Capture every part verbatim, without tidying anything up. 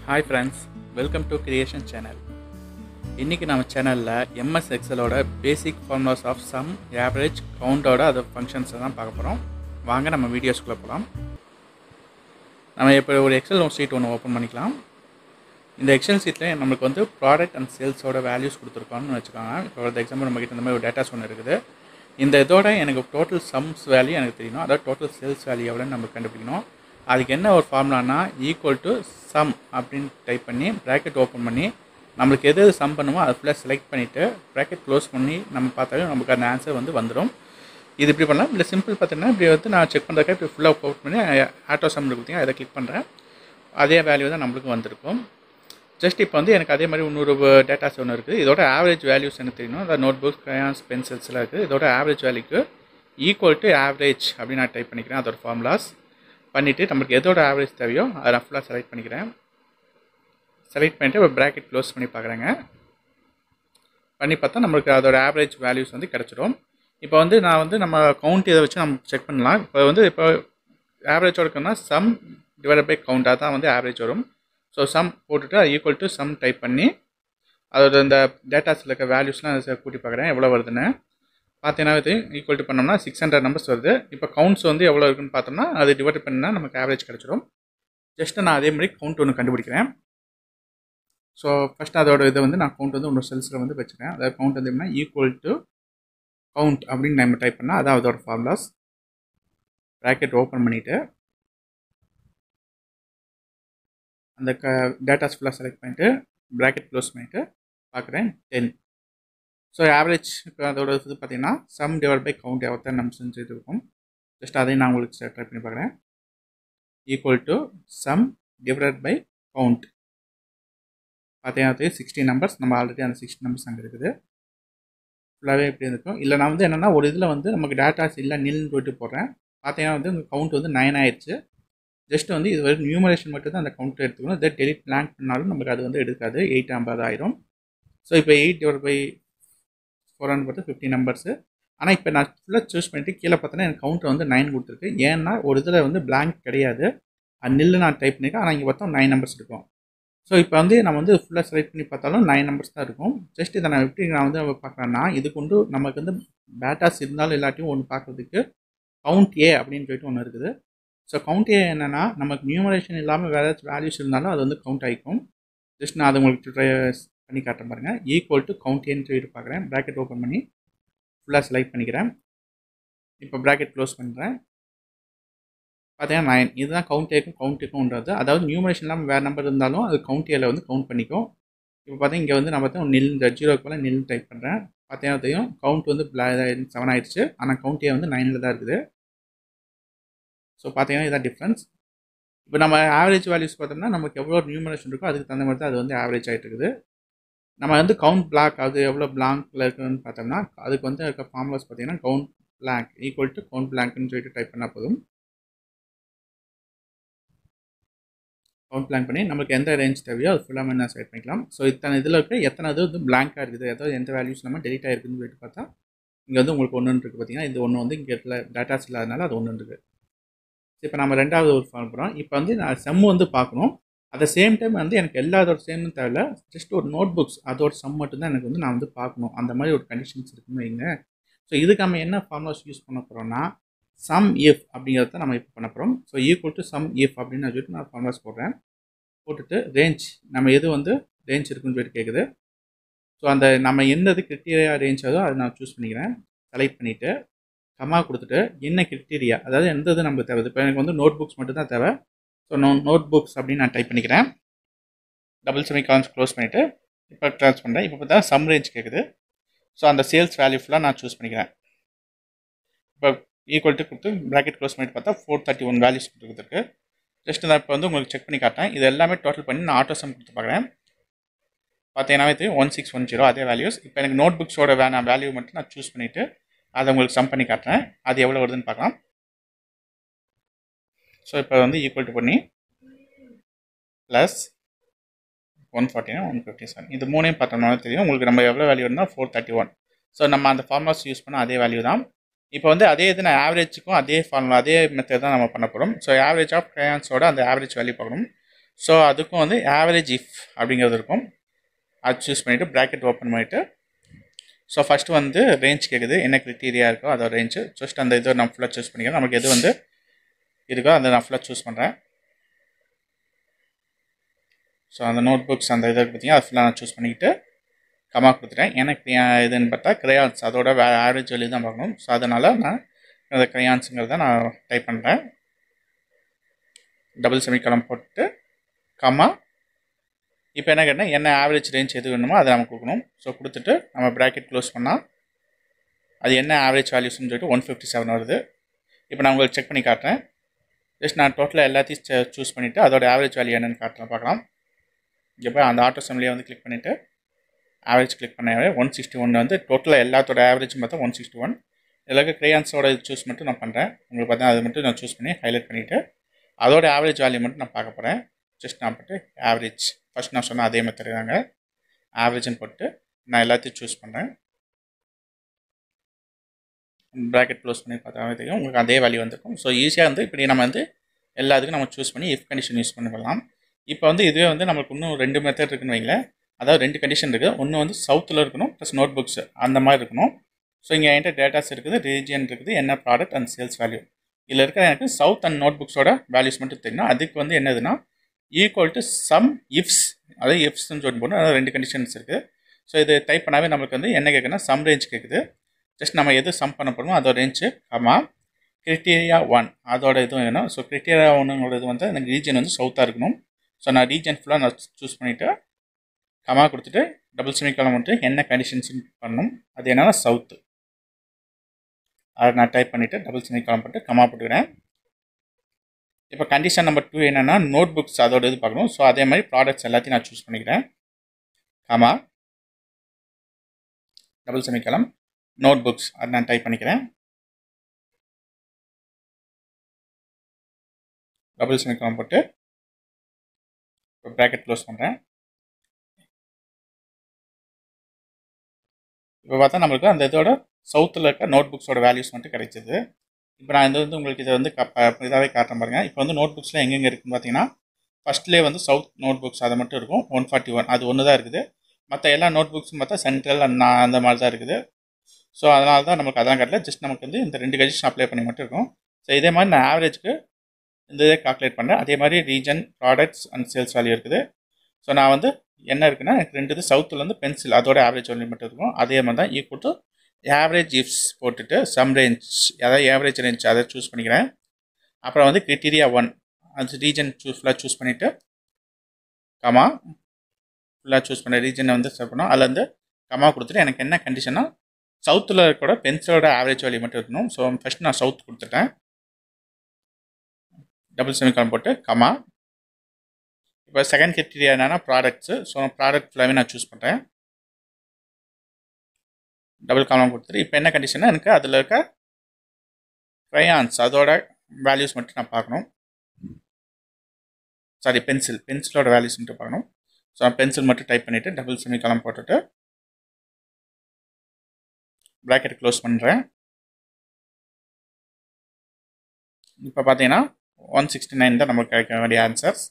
Hi friends, welcome to Creation Channel. இன்னைக்கு நம்ம சேனலில் எம்எஸ் எக்ஸலோட basic formulas of sum, average, கவுண்டோட அது ஃபங்க்ஷன்ஸை தான் பார்க்க போகிறோம். வாங்க நம்ம வீடியோஸ்குள்ளே போகலாம். நம்ம இப்போ ஒரு எக்ஸல் ஷீட் ஒன்று ஓப்பன் பண்ணிக்கலாம். இந்த எக்ஸல் ஷீட்டில் நம்மளுக்கு வந்து ப்ராடக்ட் அண்ட் சேல்ஸோட வேல்யூஸ் கொடுத்துருக்கோன்னு வச்சுக்கோங்க. இப்போ ஒரு எக்ஸாம்பிள் நம்மக்கிட்ட இந்த மாதிரி ஒரு டேட்டாஸ் ஒன்று இருக்குது. இந்த இதோட எனக்கு டோட்டல் சம்ஸ் வேல்யூ எனக்கு தெரியணும், அதாவது டோட்டல் சேல்ஸ் வேல்யூ எவ்வளோன்னு நம்ம கண்டுபிடிக்கணும். அதுக்கு என்ன ஒரு ஃபார்முலானா ஈக்குவல் டு சம் அப்படின்னு டைப் பண்ணி ப்ராக்கெட் ஓப்பன் பண்ணி நம்மளுக்கு எது எது சம் பண்ணுமோ அதை ஃபுல்லாக செலக்ட் பண்ணிவிட்டு ப்ராக்கெட் க்ளோஸ் பண்ணி நம்ம பார்த்தாலும் நமக்கு அந்த ஆன்சர் வந்து வந்துடும். இது இப்படி பண்ணலாம். இல்லை சிம்பிள் பார்த்தீங்கன்னா இப்படி வந்து நான் செக் பண்ணுறதுக்காக இப்படி ஃபுல்லாக ஓப்பன் பண்ணி ஆட்டோ சம் கொடுத்தீங்க அதை கிளிக் பண்ணுறேன். அதே வேல்யூ தான் நம்மளுக்கு வந்திருக்கும். ஜஸ்ட் இப்போ வந்து எனக்கு அதே மாதிரி இன்னொரு டேட்டாஸ் ஒன்று இருக்குது. இதோட ஆவரேஜ் வேல்யூஸ் எனக்கு தெரியணும். அதாவது நோட் புக்ஸ், க்ரையான்ஸ், பென்சில்ஸ்லாம் இருக்குது. இதோட ஆவரேஜ் வேல்யூக்கு ஈக்குவல் டு ஆவரேஜ் அப்படின்னு நான் டைப் பண்ணிக்கிறேன். அதோட ஃபார்முலாஸ் பண்ணிவிட்டு நம்மளுக்கு எதோட ஆவரேஜ் தேவையோ அதை நான் ஃபுல்லாக செலக்ட் பண்ணிக்கிறேன். செலக்ட் பண்ணிவிட்டு இப்போ ப்ராக்கெட் க்ளோஸ் பண்ணி பார்க்குறேங்க. பண்ணி பார்த்தா நம்மளுக்கு அதோட ஆவரேஜ் வேல்யூஸ் வந்து கிடச்சிடும். இப்போ வந்து நான் வந்து நம்ம கவுண்ட் இதை வச்சு நம்ம செக் பண்ணலாம். இப்போ வந்து இப்போ ஆவரேஜோட இருக்குன்னா சம் டிவைட் பை கவுண்டாக தான் வந்து ஆவரேஜ் வரும். ஸோ சம் போட்டுட்டு அது ஈக்குவல் டு சம் டைப் பண்ணி அதோட இந்த டேட்டாஸில் இருக்க வேல்யூஸ்லாம் கூட்டி பார்க்குறேன் எவ்வளோ வருதுன்னு. பார்த்தீங்கன்னா இது ஈக்குவல் டு பண்ணோம்னா சிக்ஸ் ஹண்ட்ரட் நம்பர்ஸ் வருது. இப்போ கவுண்ட்ஸ் வந்து எவ்வளோ இருக்குன்னு பார்த்தோம்னா அது டிவைட் பண்ணால் நமக்கு ஆவரேஜ் கிடச்சிடும். ஜஸ்ட்டு நான் அதே மாதிரி கவுண்ட் ஒன்று கண்டுபிடிக்கிறேன். ஸோ ஃபஸ்ட் அதோட இதை வந்து நான் கவுண்ட் வந்து இன்னொரு செல்ஸில் வந்து வச்சுக்கிறேன். அதாவது கவுண்ட் வந்து எப்படின்னா ஈக்குவல் டு கவுண்ட் அப்படின்னு நம்ம டைப் பண்ணால் அதான் அதோட ஃபார்முலாஸ். ப்ராக்கெட் ஓப்பன் பண்ணிவிட்டு அந்த க டேட்டாஸ் ஃபுல்லாக செலக்ட் பண்ணிவிட்டு ப்ராக்கெட் க்ளோஸ் பண்ணிவிட்டு பார்க்குறேன் டென். ஸோ ஆவரேஜ் இப்போ அதோட இது பார்த்தீங்கன்னா சம் டிவைட் பை கவுண்ட் எவ்வளோ நம்ம செஞ்சுட்டு இருக்கோம். ஜஸ்ட் அதையும் நான் உங்களுக்கு ட்ரை பண்ணி பார்க்குறேன். Equal to sum divide by count பார்த்தீங்கன்னா சிக்ஸ்டி நம்பர்ஸ். நம்ம ஆல்ரெடி அந்த சிக்ஸ்டி நம்பர்ஸ் அங்கே இருக்குது. ஃபுல்லாகவே எப்படி இருக்கும். இல்லை நான் வந்து என்னென்னா ஒரு இதில் வந்து நமக்கு டேட்டாஸ் இல்லை நில்னு போயிட்டு போடுறேன். பார்த்தீங்கன்னா வந்து உங்கள் கவுண்ட் வந்து நைன் ஆயிடுச்சு. ஜஸ்ட் வந்து இது வரைக்கும் நியூமரேஷன் மட்டும் தான் அந்த கவுண்ட் எடுத்துக்கணும். இதை டெலிட் பிளாங்க் பண்ணாலும் நமக்கு அது வந்து எடுக்காது. எயிட் ஐம்பது ஆயிரும். ஸோ இப்போ eight divide by four hundred பார்த்து ஃபிஃப்டி நம்பர்ஸு. ஆனால் இப்போ நான் ஃபுல்லாக சூஸ் பண்ணிவிட்டு கீழே பார்த்தோன்னா எனக்கு கவுண்ட் வந்து நைன் கொடுத்துருக்கு. ஏன்னா ஒரு இதில் வந்து பிளாங்க் கிடையாது, அது நில்லு நான் டைப் பண்ணியிருக்கேன். ஆனால் இங்கே பார்த்தா நைன் நம்பர்ஸ் இருக்கும். ஸோ இப்போ வந்து நம்ம வந்து ஃபுல்லாக செலக்ட் பண்ணி பார்த்தாலும் நைன் நம்பர்ஸ் தான் இருக்கும். ஜஸ்ட் இதை நான் எப்படி நான் வந்து பார்க்குறேன்னா இதுக்கு வந்து நமக்கு வந்து டேட்டாஸ் இருந்தாலும் எல்லாத்தையும் ஒன்று பார்க்குறதுக்கு கவுண்ட் ஏ அப்படின்னு சொல்லிட்டு ஒன்று இருக்குது. ஸோ கவுண்ட் ஏ என்னென்னா நமக்கு நியூமரேஷன் இல்லாமல் வேறு ஏதாச்சும் வேல்யூஸ் இருந்தாலும் அது வந்து கவுண்ட் ஆகிக்கும். ஜஸ்ட் நான் அதை உங்களுக்கு ட்ரை பண்ணி காட்டுறேன் பாருங்கள். ஈக்குவல் டு கவுண்ட் ஏன்னு சொல்லிட்டு பார்க்குறேன். ப்ராக்கெட் ஓப்பன் பண்ணி ஃபுல்லாக செலக்ட் பண்ணிக்கிறேன். இப்போ ப்ராக்கெட் க்ளோஸ் பண்ணுறேன். பார்த்தீங்கன்னா நைன். இதுதான் கவுண்ட் ஏக்கும் கவுண்ட் ஏக்கும்ன்றது. அதாவது நியூமரேஷன் இல்லாமல் வேறு நம்பர் இருந்தாலும் அது கவுண்ட் ஏல வந்து கவுண்ட் பண்ணிக்கும். இப்போ பார்த்தீங்கன்னா இங்கே வந்து நான் பார்த்தா நில் ஜீரோக்கு மேலே நில் டைப் பண்ணுறேன். பார்த்தீங்கன்னா தெரியும் கவுண்ட் வந்து செவன் ஆயிடுச்சு. ஆனால் கவுண்ட் ஏ வந்து நைனில் தான் இருக்குது. ஸோ பார்த்தீங்கன்னா இதுதான் டிஃப்ரென்ஸ். இப்போ நம்ம ஆவரேஜ் வேல்யூஸ் பார்த்தோம்னா நமக்கு எவ்வளோ நியூமரேஷன் இருக்கோ அதுக்கு தகுந்த மாதிரி தான் அது வந்து ஆவரேஜ் ஆகிட்டு இருக்குது. நம்ம வந்து கவுண்ட் பிளாக் அது எவ்வளோ பிளாங்க்ல இருக்குன்னு பார்த்தோம்னா அதுக்கு வந்து இருக்க ஃபார்முலாஸ் பார்த்தீங்கன்னா count blank equal to count பிளாங்க்னு சொல்லிட்டு டைப் பண்ணால் போதும். கவுண்ட் பிளாங்க் பண்ணி நமக்கு எந்த ரேஞ்ச் தேவையோ அது ஃபுல்லாக நான் செலக்ட் பண்ணிக்கலாம். ஸோ இத்தனை இதில் இருக்க எத்தனை இது வந்து பிளாங்காக இருக்குது, ஏதாவது எந்த வேல்யூஸ் நம்ம டெலிட் ஆகிருக்குன்னு சொல்லிட்டு பார்த்தா இங்கே வந்து உங்களுக்கு ஒன்று இருக்குது. பார்த்தீங்கன்னா இது ஒன்று வந்து இங்கே இடத்துல டேட்டாஸ் இல்லாதனால அது ஒன்று இருக்குது. இப்போ நம்ம ரெண்டாவது ஒரு ஃபார்ம் போகிறோம். இப்போ வந்து நான் சம் வந்து பார்க்கணும். அட் த சேம் டைம் வந்து எனக்கு எல்லா அதோட சேமும் தேவை. ஜஸ்ட் ஒரு நோட் புக்ஸ் அதோட சம் மட்டும்தான் எனக்கு வந்து நான் வந்து பார்க்கணும். அந்த மாதிரி ஒரு கண்டிஷன்ஸ் இருக்குன்னு வைங்க. ஸோ இதுக்கு நம்ம என்ன ஃபார்முலாஸ் யூஸ் பண்ண போகிறோம்னா சம் இஃப் அப்படிங்கிறத நம்ம இப்போ பண்ண போகிறோம். So equal to sum if அப்படின்னு சொல்லிட்டு நான் ஃபார்முலாஸ் போடுறேன். போட்டுட்டு ரேஞ்ச் நம்ம எது வந்து ரேஞ்ச் இருக்குன்னு சொல்லிட்டு கேட்குது. ஸோ அந்த நம்ம எந்த இது கிரிட்டீரியா ரேஞ்ச் ஆதோ அதை நான் சூஸ் பண்ணிக்கிறேன். செலக்ட் பண்ணிவிட்டு கமா கொடுத்துட்டு என்ன கிரிட்டீரியா, அதாவது எந்த இது நமக்கு தேவை. இப்போ எனக்கு வந்து நோட் புக்ஸ் மட்டும் தான் தேவை. ஸோ நோ நோட் புக்ஸ் அப்படின்னு நான் டைப் பண்ணிக்கிறேன். டபுள் செமி காலம்ஸ் க்ளோஸ் பண்ணிவிட்டு இப்போ க்ளோஸ் பண்ணுறேன். இப்போ பார்த்தா சம் ரேஞ்ச் கேட்குது. ஸோ அந்த சேல்ஸ் வேல்யூ ஃபுல்லாக நான் சூஸ் பண்ணிக்கிறேன். இப்போ ஈக்குவல் டு கொடுத்து ப்ராக்கெட் க்ளோஸ் பண்ணிட்டு பார்த்தா ஃபோர் தேர்ட்டி ஒன் வேல்யூஸ் கொடுத்துருக்கு. ஜஸ்ட் நான் இப்போ வந்து உங்களுக்கு செக் பண்ணி காட்டேன். இது எல்லாமே டோட்டல் பண்ணி நான் ஆட்டோ சம் கொடுத்து பார்க்குறேன். பார்த்தீங்கன்னா இது ஒன் சிக்ஸ் ஒன் ஜீரோ அதே வேல்யூஸ். இப்போ எனக்கு நோட் புக்ஸோட வேணாம் வேல்யூ மட்டும் நான் சூஸ் பண்ணிவிட்டு அதை உங்களுக்கு சம் பண்ணி காட்டுறேன். அது எவ்வளோ வருதுன்னு பார்க்கலாம். ஸோ இப்போ வந்து ஈக்குவல் டு பண்ணி plus one forty one fifty seven இது மூணையும் பார்த்தோம்னா தெரியும் உங்களுக்கு நம்ம எவ்வளோ வேல்யூ இருந்தால் ஃபோர் தேர்ட்டி ஒன். ஸோ நம்ம அந்த ஃபார்முலாஸ் யூஸ் பண்ணால் அதே வேல்யூ தான். இப்போ வந்து அதே இது நான் ஆவரேஜுக்கும் அதே ஃபார்முலா அதே மெத்தட் தான் நம்ம பண்ண போகிறோம். ஸோ ஆவரேஜ் ஆஃப் க்ரையான்ஸோட அந்த ஆவரேஜ் வேல்யூ பார்க்கணும். ஸோ அதுக்கும் வந்து ஆவரேஜ் இஃப் அப்படிங்கிறது இருக்கும். அது சூஸ் பண்ணிவிட்டு ப்ராக்கெட் ஓப்பன் பண்ணிவிட்டு ஸோ ஃபஸ்ட்டு வந்து ரேஞ்ச் கேட்குது, என்ன க்ரிட்டீரியா இருக்கோ அதோட ரேஞ்சு ஜஸ்ட் அந்த இதை நான் ஃபுல்லாக சூஸ் பண்ணிக்கிறேன். நமக்கு எது வந்து இருக்கோ அதை நான் ஃபுல்லாக சூஸ் பண்ணுறேன். ஸோ அந்த நோட் புக்ஸ் அந்த இதை பார்த்தீங்கன்னா அது ஃபுல்லாக நான் சூஸ் பண்ணிக்கிட்டு கமா கொடுத்துட்டேன். எனக்கு இதுன்னு பார்த்தா கிரையான்ஸ் அதோட வே ஆவரேஜ் வேல்யூ தான் பார்க்கணும். ஸோ அதனால் நான் அந்த கிரையான்ஸுங்கிறத நான் டைப் பண்ணுறேன். டபுள் செமிகாலன் போட்டு கமா. இப்போ என்ன கேட்டால் என்ன ஆவரேஜ் ரேஞ்ச் எது வேணுமோ அதை நம்ம கொடுக்கணும். ஸோ கொடுத்துட்டு நம்ம ப்ராக்கெட் க்ளோஸ் பண்ணால் அது என்ன ஆவரேஜ் வேல்யூஸ்ன்னு சொல்லிட்டு ஒன் ஃபிஃப்டி செவன் வருது. இப்போ நான் உங்களுக்கு செக் பண்ணி காட்டுறேன். ஜஸ்ட் நான் டோட்டலாக எல்லாத்தையும் சூஸ் பண்ணிவிட்டு அதோட ஆவரேஜ் வேல்யூ என்னென்னு காட்டுறேன் பார்க்கலாம். இங்கே போய் அந்த ஆட்டோ அசம்பிளியை வந்து கிளிக் பண்ணிவிட்டு ஆவரேஜ் கிளிக் பண்ணாவே ஒன் சிக்ஸ்டி ஒன் வந்து டோட்டலாக எல்லாத்தோட ஆவரேஜும் பார்த்தா ஒன் சிக்ஸ்டி ஒன். இதில் இருக்க கிரையான்ஸோட இது சூஸ் மட்டும் நான் பண்ணுறேன். உங்களுக்கு பார்த்தா அது மட்டும் நான் சூஸ் பண்ணி ஹைலைட் பண்ணிவிட்டு அதோட ஆவரேஜ் வேல்யூ மட்டும் நான் பார்க்க போகிறேன். ஜஸ்ட் நான் போட்டு ஆவரேஜ் ஃபஸ்ட் நான் சொன்ன அதே மெத்தட் தாங்க. ஆவரேஜ்னு போட்டு நான் எல்லாத்தையும் சூஸ் பண்ணுறேன். ப்ராக்கெட் க்ளோஸ் பண்ணி பார்த்தாவே தெரியும் உங்களுக்கு அதே வேல்யூ வந்துருக்கும். ஸோ ஈஸியாக வந்து இப்படி நம்ம வந்து எல்லாத்துக்கும் நம்ம சூஸ் பண்ணி இஃப் கண்டிஷன் யூஸ் பண்ணலாம். இப்போ வந்து இதுவே வந்து நம்மளுக்கு இன்னும் ரெண்டு மெத்தட் இருக்குன்னு வைங்களேன். அதாவது ரெண்டு கண்டிஷன் இருக்குது. ஒன்று வந்து சவுத்தில் இருக்கணும் ப்ளஸ் நோட் புக்ஸ் அந்த மாதிரி இருக்கணும். ஸோ இங்கே என்கிட்ட டேட்டாஸ் இருக்குது, ரீஜியன் இருக்குது, என்ன ப்ராடக்ட் அண்ட் சேல்ஸ் வேல்யூ. இதில் இருக்கிற எனக்கு சவுத் அண்ட் நோட் புக்ஸோட வேல்யூஸ் மட்டும் தெரியும். அதுக்கு வந்து என்னதுன்னா ஈக்குவல் டு சம் இஃப்ஸ், அதாவது இஃப்ஸ்ன்னு சொல்லி போடணும். அதாவது ரெண்டு கண்டிஷன்ஸ் இருக்குது. ஸோ இது டைப் பண்ணாவே நமக்கு வந்து என்ன கேட்குன்னா சம் ரேஞ்ச் கேட்குது. ஜஸ்ட் நம்ம எது சம் பண்ண போகிறோமோ அதோட ரேஞ்சு கமா கிரிட்டீரியா ஒன் அதோட இதுவும் வேணும். ஸோ கிரிட்டீரியா ஒன்றுங்களோட இது வந்து எனக்கு ரீஜன் வந்து சவுத்தாக இருக்கணும். ஸோ நான் ரீஜன் ஃபுல்லாக நான் சூஸ் பண்ணிவிட்டு கமா கொடுத்துட்டு டபுள் செமிகாலன் வந்துட்டு என்ன கண்டிஷன்ஸ் பண்ணணும் அது என்னன்னா சவுத்து. அதை நான் டைப் பண்ணிவிட்டு டபுள் செமிகாலன் போட்டு கமா போட்டுக்கிறேன். இப்போ கண்டிஷன் நம்பர் டூ என்னென்னா நோட் புக்ஸ் அதோட இது பார்க்கணும். ஸோ அதே மாதிரி ப்ராடக்ட்ஸ் எல்லாத்தையும் நான் சூஸ் பண்ணிக்கிறேன். Comma double semicolon notebooks அதை நான் டைப் பண்ணிக்கிறேன். டபுள் செமிகாலன் போட்டு ப்ராக்கெட் க்ளோஸ் பண்ணுறேன். இப்போ பார்த்தா நம்மளுக்கு அந்த இதோட சவுத்தில் இருக்க நோட் புக்ஸோட வேல்யூஸ் மட்டும் கிடைச்சிது. இப்போ நான் இது வந்து உங்களுக்கு இதை வந்து இதாகவே காட்டுறேன் பாருங்கள். இப்போ வந்து நோட் புக்ஸில் எங்கெங்கே இருக்குதுன்னு பார்த்தீங்கன்னா ஃபஸ்ட்லேயே வந்து சவுத் நோட் புக்ஸ் அதை மட்டும் இருக்கும் ஒன் ஃபார்ட்டி ஒன் அது ஒன்று தான் இருக்குது. மற்ற எல்லா நோட் புக்ஸும் பார்த்தா சென்ட்ரல் அண்ட் அந்த மாதிரி தான் இருக்குது. ஸோ அதனால தான் நமக்கு அதான் காட்டல. ஜஸ்ட் நமக்கு வந்து இந்த ரெண்டு கண்டிஷன் அப்ளை பண்ணி மட்டும் இருக்கும். ஸோ இதே மாதிரி நான் ஆவரேஜ்க்கு இந்த இதை கால்குலேட் பண்ணுறேன். அதே மாதிரி region products and sales value இருக்குது. ஸோ நான் வந்து என்ன இருக்குன்னா எனக்கு ரெண்டு இது சவுத்தில் வந்து பென்சில் அதோட ஆவரேஜ் வேல்யூ மட்டும் இருக்கும். அதே மாதிரி தான் ஈக்குவல் டு ஆவரேஜ் இஃப்ஸ் போட்டுட்டு சம் ரேஞ்ச் அதாவது ஆவரேஜ் ரேஞ்ச் அதை சூஸ் பண்ணிக்கிறேன். அப்புறம் வந்து கிரிட்டீரியா ஒன் அது ரீஜன் சூஸ் ஃபுல்லாக சூஸ் பண்ணிவிட்டு கமா ஃபுல்லாக சூஸ் பண்ண ரீஜனை வந்து செட் பண்ணோம். அதில் வந்து கமா கொடுத்துட்டு எனக்கு என்ன கண்டிஷன்னா சவுத்தில் கூட பென்சிலோட ஆவரேஜ் வேல்யூ மட்டும் இருக்கணும். ஸோ ஃபஸ்ட் நான் சவுத் கொடுத்துட்டேன். டபுள் செமிகாலன் போட்டு கமா. இப்போ செகண்ட் கிரிட்டீரியா என்னன்னா ப்ராடக்ட்ஸு. ஸோ ப்ராடக்ட் ஃபுல்லாகவே நான் சூஸ் பண்ணுறேன். டபுள் காலம் கொடுத்துட்டு இப்போ என்ன கண்டிஷன்னா எனக்கு அதில் இருக்க க்ரையான்ஸ் அதோட வேல்யூஸ் மட்டும் நான் பார்க்கணும். சாரி பென்சில் பென்சிலோட வேல்யூஸ் மட்டும் பார்க்கணும். ஸோ பென்சில் மட்டும் டைப் பண்ணிவிட்டு டபுள் செமிகாலன் போட்டுட்டு ப்ராக்கெட் க்ளோஸ் பண்ணுறேன். இப்போ பார்த்தீங்கன்னா ஒன் சிக்ஸ்டி நைன் தான் நமக்கு கிடைக்க வேண்டிய ஆன்சர்ஸ்.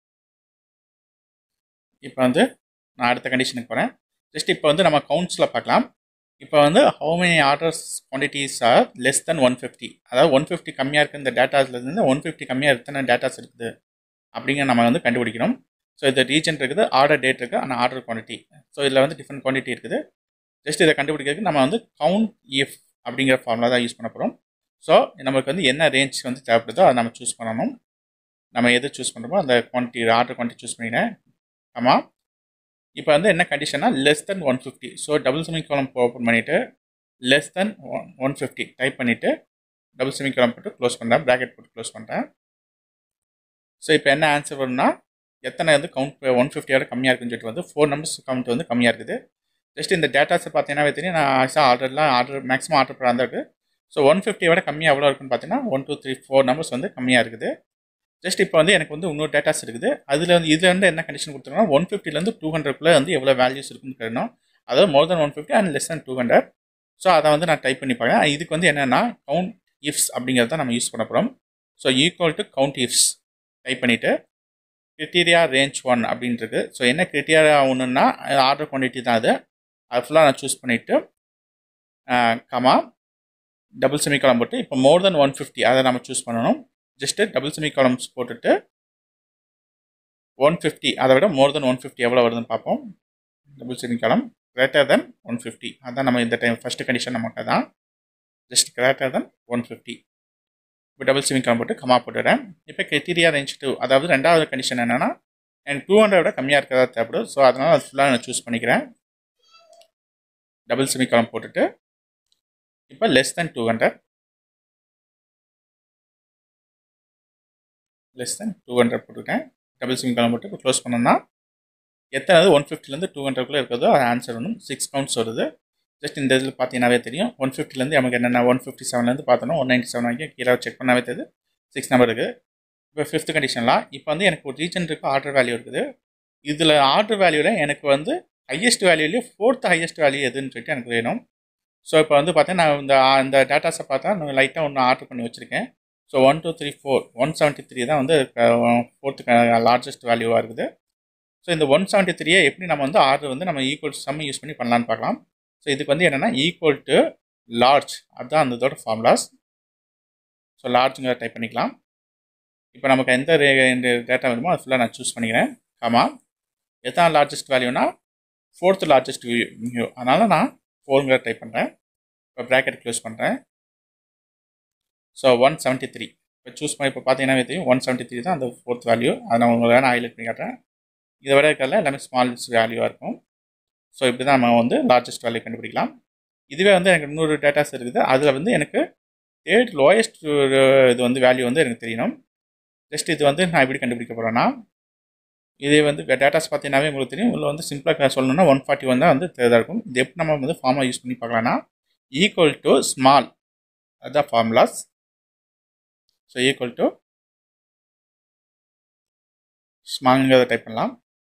இப்போ வந்து நான் அடுத்த கண்டிஷனுக்கு போகிறேன். ஜஸ்ட் இப்போ வந்து நம்ம கவுண்ட்ஸில் பார்க்கலாம். இப்போ வந்து how many orders quantities are less than one fifty அதாவது ஒன் ஃபிஃப்டி கம்மியாக இருக்குது இந்த டேட்டாஸ்லேருந்து ஒன் ஃபிஃப்டி கம்மியாக எத்தனை டேட்டாஸ் இருக்குது அப்படிங்கிற நம்ம வந்து கண்டுபிடிக்கணும். ஸோ இந்த ரீஜன் இருக்குது, ஆர்டர் டேட் இருக்குது, ஆனால் ஆர்டர் குவான்டிட்டி. ஸோ இதில் வந்து டிஃப்ரெண்ட் குவான்டிட்டி இருக்குது. ஜஸ்ட் இதை கண்டுபிடிக்கிறதுக்கு நம்ம வந்து கவுண்ட் இஃப் அப்படிங்கிற ஃபார்முலா தான் யூஸ் பண்ண போகிறோம். ஸோ நமக்கு வந்து என்ன ரேஞ்ச் வந்து தேவைப்படுதோ அதை நம்ம சூஸ் பண்ணணும். நம்ம எது சூஸ் பண்ணுறோமோ அந்த குவான்டிட்டி ஆர்டர் குவான்டிட்டி சூஸ் பண்ணிக்கிறேன். ஆமாம். இப்போ வந்து என்ன கண்டிஷன்னா less than one fifty. So double semicolon open பண்ணிவிட்டு less than one one fifty type பண்ணிவிட்டு டபுள் செமிகாலன் போட்டு க்ளோஸ் பண்ணுறேன். ப்ராக்கெட் போட்டு க்ளோஸ் பண்ணுறேன். ஸோ இப்போ என்ன ஆன்சர் வரும்னா எத்தனை வந்து கவுண்ட் ஒன் ஃபிஃப்டியோட கம்மியாக இருக்குன்னு சொல்லிட்டு வந்து ஃபோர் நம்பர்ஸ் கவுண்ட் வந்து கம்மியாக இருக்குது. ஜஸ்ட் இந்த டேட்டாஸை பார்த்தீங்கன்னா தெரியும் நான் ஆக்சுவலாக ஆர்டர்லாம் ஆர்டர் மேக்ஸிமம் ஆர்டர் பண்ண இருக்குது. ஸோ ஒன் ஃபிஃப்டியோட கம்மியாக எவ்வளோ இருக்குன்னு பார்த்தீங்கன்னா one two three four numbers வந்து கம்மியாக இருக்குது. ஜஸ்ட் இப்போ வந்து எனக்கு வந்து இன்னொரு டேட்டாஸ் இருக்குது. அதில் வந்து இதில் வந்து என்ன கண்டிஷன் கொடுத்துருக்கோம்னா ஒன் ஃபிஃப்டிலேருந்து டூ ஹண்ட்ரட்குள்ளே வந்து எவ்வளோ வேல்யூஸ் இருக்குன்னு கேட்கணும். அதாவது more than one fifty and less than two hundred. So அதை வந்து நான் டைப் பண்ணி பார்க்குறேன். இதுக்கு வந்து என்னென்னா கவுண்ட் இஃப்ஸ் அப்படிங்கிறத நம்ம யூஸ் பண்ண போகிறோம். So equal to count ifs type பண்ணிவிட்டு கிரிட்டீரியா ரேஞ்ச் ஒன் அப்படின்றது. ஸோ என்ன கிரிட்டீரியா ஒன்றுன்னா ஆர்டர் குவான்டிட்டி தான் அது. அது ஃபுல்லாக நான் சூஸ் பண்ணிவிட்டு கமா டபுள் செமி காலம் போட்டு இப்போ மோர் தென் ஒன் ஃபிஃப்டி அதை நம்ம சூஸ் பண்ணணும். ஜஸ்ட்டு டபுள் செமி காலம்ஸ் போட்டுட்டு ஒன் ஃபிஃப்டி அதை விட மோர் தென் ஒன் ஃபிஃப்டி எவ்வளோ வருதுன்னு பார்ப்போம். Double semicolon greater than one fifty அதான் நம்ம இந்த டைம் ஃபஸ்ட்டு கண்டிஷன் நமக்கு தான். Just greater than one fifty இப்போ டபுள் செமி காலம் போட்டு கமா போட்டுறேன். இப்போ கிரிட்டீரியா ரேஞ்ச் டூ அதாவது ரெண்டாவது கண்டிஷன் என்னென்னா எனக்கு டூ ஹண்ட்ரட் விட கம்மியாக இருக்கிறதா தேவைப்படும். ஸோ அதனால் அது ஃபுல்லாக நான் சூஸ் பண்ணிக்கிறேன். டபுள் செமி காலம் போட்டுட்டு இப்போ less than two hundred less than two hundred போட்டுட்டேன். டபுள் செமி காலம் போட்டு இப்போ க்ளோஸ் பண்ணோம்னா எத்தனை ஒன் ஃபிஃப்டிலேருந்து டூ ஹண்ட்ரட்குள்ளே இருக்கிறதோ அது ஆன்சர் ஒன்றும் சிக்ஸ் கவுண்ட்ஸ் வருது. ஜஸ்ட் இந்த இதில் பார்த்தீங்கன்னாவே தெரியும். ஒன் ஃபிஃப்டிலேருந்து நமக்கு என்னென்ன ஒன் ஃபிஃப்டி செவன்லேருந்து பார்த்தோன்னா ஒன் நைன்ட்டி செவன் வரைக்கும் கீழே செக் பண்ணாவே தெரியுது சிக்ஸ் நம்பர் இருக்குது. இப்போ ஃபிஃப்த் கண்டிஷன்லாம் இப்போ வந்து எனக்கு ஒரு ரீஜன் இருக்குது, ஆர்டர் வேல்யூ இருக்குது. இதில் ஆர்டர் வேல்யூவில் எனக்கு வந்து ஹையஸ்ட் வேல்யூலேயே ஃபோர்த் ஹையஸ்ட் வேல்யூ எதுன்னு சொல்லிட்டு எனக்கு வேணும். ஸோ இப்போ வந்து பார்த்தீங்கன்னா நான் இந்த இந்த டேட்டாஸை பார்த்தா நான் லைட்டாக ஒன்று ஆர்டர் பண்ணி வச்சுருக்கேன். So one two three four one seventy three தான் வந்து ஃபோர்த்து லார்ஜஸ்ட் வேல்யூவாக இருக்குது. ஸோ இந்த ஒன் செவன்ட்டி த்ரீயை எப்படி நம்ம வந்து ஆர்டர் வந்து நம்ம ஈக்குவல் சம் யூஸ் பண்ணி பண்ணலான்னு பார்க்கலாம். ஸோ இதுக்கு வந்து என்னென்னா ஈக்குவல் டு லார்ஜ் அதுதான் அந்த இதோட ஃபார்முலாஸ். ஸோ லார்ஜுங்க டைப் பண்ணிக்கலாம். இப்போ நமக்கு எந்த டேட்டா வேணுமோ அது ஃபுல்லாக நான் சூஸ் பண்ணிக்கிறேன். ஆமா எத்தனை லார்ஜஸ்ட் வேல்யூனா ஃபோர்த் லார்ஜஸ்ட் வியூ அதனால் நான் ஃபோருங்கிற டைப் பண்ணுறேன். இப்போ ப்ராக்கெட் க்ளோஸ் பண்ணுறேன். ஸோ ஒன் செவன்ட்டி த்ரீ இப்போ சூஸ் பண்ணி இப்போ பார்த்தீங்கன்னா தெரியும் ஒன் செவன்ட்டி த்ரீ தான் அந்த ஃபோர்த் வேல்யூ. அதை நான் உங்களுக்கு வேணால் ஹைலைட் பண்ணி காட்டுறேன். இதை விட இருக்கிறதுல எல்லாமே ஸ்மால் வேல்யூவாக இருக்கும். ஸோ இப்படி தான் நம்ம வந்து லார்ஜஸ்ட் வேல்யூ கண்டுபிடிக்கலாம். இதுவே வந்து எனக்கு இன்னொரு டேட்டாஸ் இருக்குது. அதில் வந்து எனக்கு தேர்ட் லோயஸ்ட் இது வந்து வேல்யூ வந்து எனக்கு தெரியணும். ஜஸ்ட் இது வந்து நான் எப்படி கண்டுபிடிக்க போகிறேன்னா இதே வந்து டேட்டாஸ் பார்த்தீங்கன்னாவே உங்களுக்கு தெரியும். இதில் வந்து சிம்பிளாக சொல்லணும்னா ஒன் ஃபார்ட்டி ஒன் தான் வந்து தேர்தாக இருக்கும். இது எப்படி நம்ம வந்து ஃபார்முலா யூஸ் பண்ணி பார்க்கலாம்னா ஈக்குவல் டு ஸ்மால் அதுதான் ஃபார்முலாஸ். ஸோ ஈக்குவல் டு ஸ்மால்ங்கிறத டைப் பண்ணலாம்.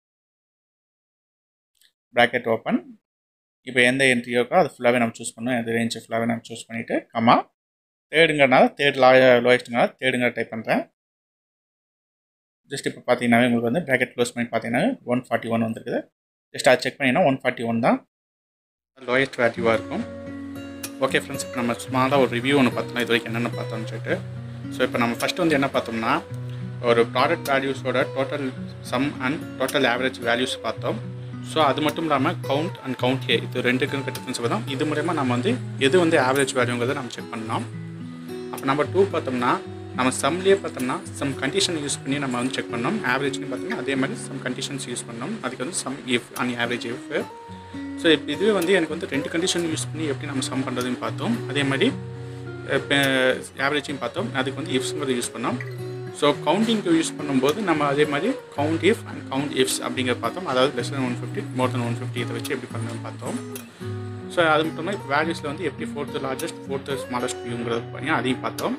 Bracket open. இப்போ எந்த என்ட்ரி இருக்கோ அது ஃபுல்லாகவே நம்ம சூஸ் பண்ணணும். எந்த ரேஞ்சு ஃபுல்லாகவே நம்ம சூஸ் பண்ணிவிட்டு கம்மா தேர்டுங்கிறனால தேர்ட் லா லோயஸ்ட்டுங்கிறனால தேர்டுங்கிற டைப் பண்ணுறேன். ஜஸ்ட் இப்போ பார்த்தீங்கன்னாவே உங்களுக்கு வந்து ப்ராக்கெட் க்ளோஸ் பண்ணி பார்த்தீங்கன்னா ஒன் ஃபார்ட்டி ஒன் வந்துருக்குது. ஜஸ்ட் அதை செக் பண்ணிங்கன்னா ஒன் ஃபார்ட்டி ஒன் தான் லோயஸ்ட் வேல்யூவாக இருக்கும். ஓகே ஃப்ரெண்ட்ஸ், இப்போ நம்ம ஸ்மாலாக ஒரு ரிவ்யூ ஒன்று பார்த்தோம்னா இது வரைக்கும் என்னென்ன பார்த்தோம்னு சொல்லிட்டு. ஸோ இப்போ நம்ம ஃபஸ்ட்டு வந்து என்ன பார்த்தோம்னா ஒரு ப்ராடக்ட் வேல்யூஸோட total sum and total average values பார்த்தோம். ஸோ அது மட்டும் இல்லாமல் கவுண்ட் அண்ட் கவுண்ட் ஏ இது ரெண்டுக்கும் டிஃபரன்ஸ் பார்த்தோம். இது மூலயமா நம்ம வந்து எது வந்து ஆவரேஜ் வேல்யூங்கிறத நம்ம செக் பண்ணோம். அப்போ நம்பர் டூ பார்த்தோம்னா நம்ம சம்லேயே பார்த்தோம்னா சம் கண்டிஷன் யூஸ் பண்ணி நம்ம வந்து செக் பண்ணோம். ஆவரேஜ்னு பார்த்தோம்னா அதே மாதிரி சம் கண்டிஷன்ஸ் யூஸ் பண்ணோம். அதுக்கு வந்து sum if and average if. So இப்போ இதுவே வந்து எனக்கு வந்து ரெண்டு கண்டிஷன் யூஸ் பண்ணி எப்படி நம்ம சம் பண்ணுறதுன்னு பார்த்தோம். அதே மாதிரி ஆவரேஜையும் பார்த்தோம். அதுக்கு வந்து இஃப்ஸுங்கிறத யூஸ் பண்ணோம். ஸோ கவுண்டிங்க்கு யூஸ் பண்ணும்போது நம்ம அதே மாதிரி count if and count ifs அப்படிங்கிற பார்த்தோம். அதாவது less than one fifty more than one fifty இதை வச்சு எப்படி பண்ணணும்னு பார்த்தோம். ஸோ அது மட்டும் இப்போ வேல்யூஸில் வந்து எப்படி ஃபோர்த்து லார்ஜஸ்ட் ஃபோர்த்து ஸ்மாலஸ்ட் வியூங்கிறது பண்ணி அதையும் பார்த்தோம்.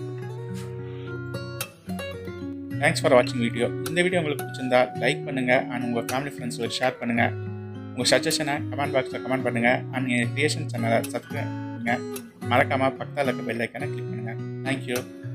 தேங்க்ஸ் ஃபார் வாட்சிங் வீடியோ. இந்த வீடியோ உங்களுக்கு பிடிச்சிருந்தா லைக் பண்ணுங்கள் அண்ட் உங்கள் ஃபேமிலி ஃப்ரெண்ட்ஸுக்கு ஷேர் பண்ணுங்கள். உங்கள் சஜஷனை கமெண்ட் பாக்ஸில் கமெண்ட் பண்ணுங்கள் அண்ட் எங்கள் கிரியேஷன் சேனலை சப்ஸ்கிரைப் பண்ணுங்கள். மறக்காமல் பக்கத்தில் இருக்க பெல் ஐக்கானை கிளிக் பண்ணுங்கள். தேங்க்யூ.